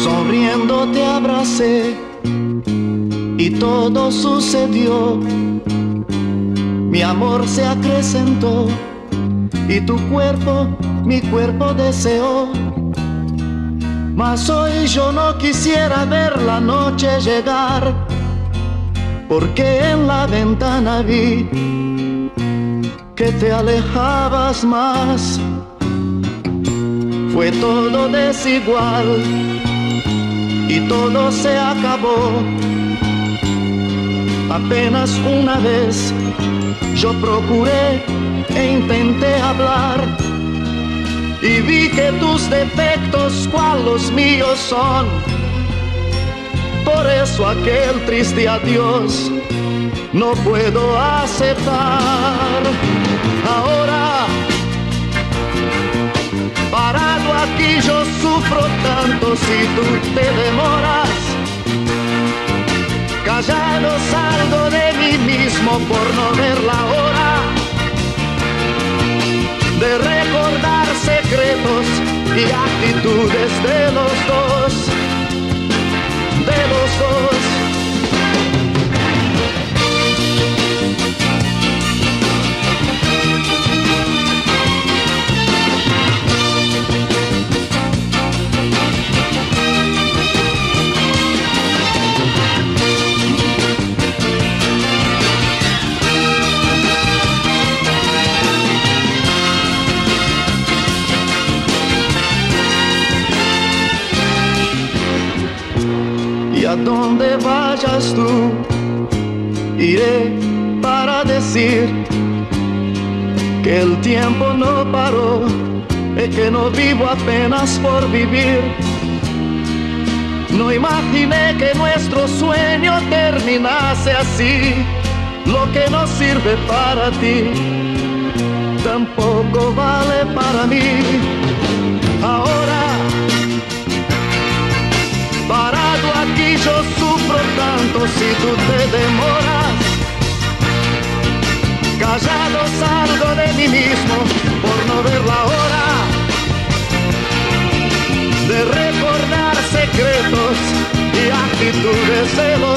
sonriendo te abracé y todo sucedió. Mi amor se acrecentó y tu cuerpo, mi cuerpo deseó. Mas hoy yo no quisiera ver la noche llegar, porque en la ventana vi que te alejabas más. Fue todo desigual y todo se acabó. Apenas una vez yo procuré e intenté hablar y vi que tus defectos cual los míos son. Por eso aquel triste adiós no puedo aceptar. Ahora, parado aquí yo sufro tanto si tú te demoras. Callado salgo de mí mismo por no ver la hora de recordar secretos y actitudes de los dos, de los dos. Y a donde vayas tú, iré para decir que el tiempo no paró y que no vivo apenas por vivir. No imaginé que nuestro sueño terminase así. Lo que no sirve para ti tampoco vale para mí. Ahora, parado aquí yo sufro tanto si tú te demoras. Callado salgo de mí mismo por no ver la hora de recordar secretos y actitudes celos.